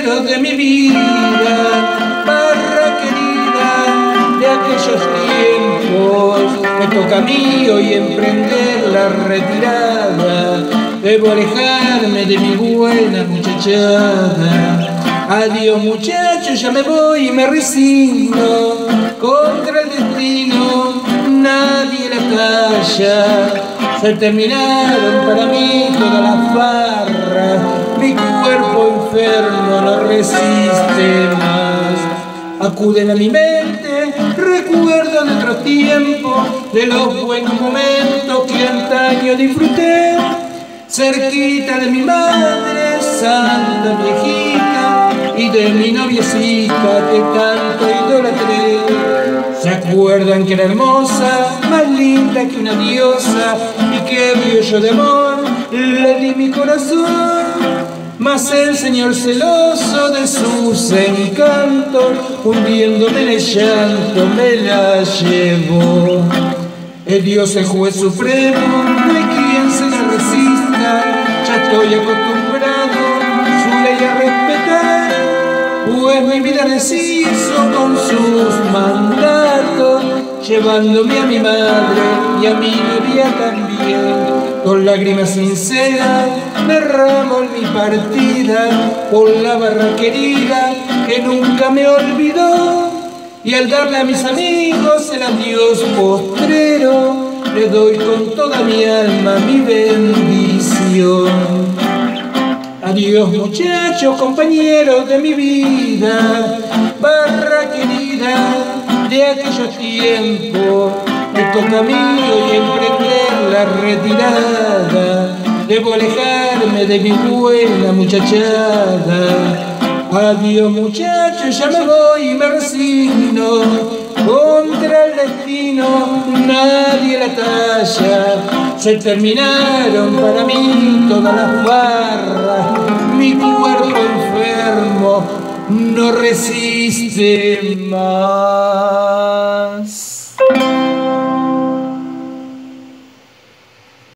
compañeros de mi vida, barra querida de aquellos tiempos. Me toca a mí hoy emprender la retirada, debo alejarme de mi buena muchachada. Adiós muchachos, ya me voy y me resigno, contra el destino nadie la calla. Se terminaron para mí todas las barras, mi cuerpo enfermo no resiste más. Acuden a mi mente recuerdos de otros tiempos, de los buenos momentos que antaño disfruté, cerquita de mi madre santa viejita y de mi noviecita que tanto idolatré. ¿Se acuerdan que era hermosa, más linda que una diosa, y que brillo de amor le di mi corazón? Mas el Señor celoso de sus encantos, hundiéndome en el llanto, me la llevó. Es Dios el juez supremo, no hay quien se le resista, ya estoy acostumbrado su ley a respetar, pues mi vida deshizo con sus mandatos, llevándome a mi madre y a mi novia también. Con lágrimas sinceras derramo en mi partida por la barra querida que nunca me olvidó, y al darle a mis amigos el adiós postrero, le doy con toda mi alma mi bendición. Adiós muchachos, compañeros de mi vida, barra querida de aquellos tiempos. Me toca a mí hoy emprender la retirada, debo alejarme de mi buena muchachada. Adiós muchachos, ya me voy y me resigno, contra el destino nadie la talla. Se terminaron para mí todas las barras, mi cuerpo enfermo no resiste más.